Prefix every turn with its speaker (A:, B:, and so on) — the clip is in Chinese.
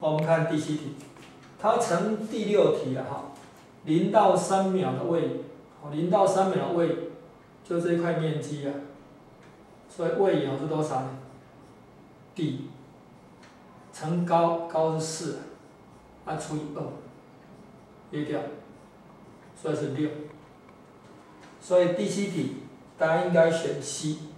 A: 我们看第7题，它乘第6题了哈，0到3秒的位，0到3秒的位，就这一块面积啊，所以位移是多少呢？底乘高，高是4，除以2，约掉，所以是6。所以第7题答案应该选 C。